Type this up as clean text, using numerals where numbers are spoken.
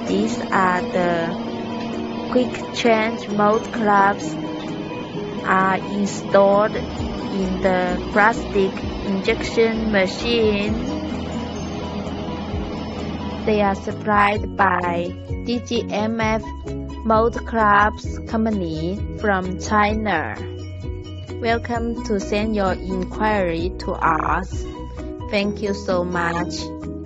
These are the quick change mode clamps are installed in the plastic injection machine. They are supplied by DGMF mold clamps company from China. Welcome to send your inquiry to us. Thank you so much.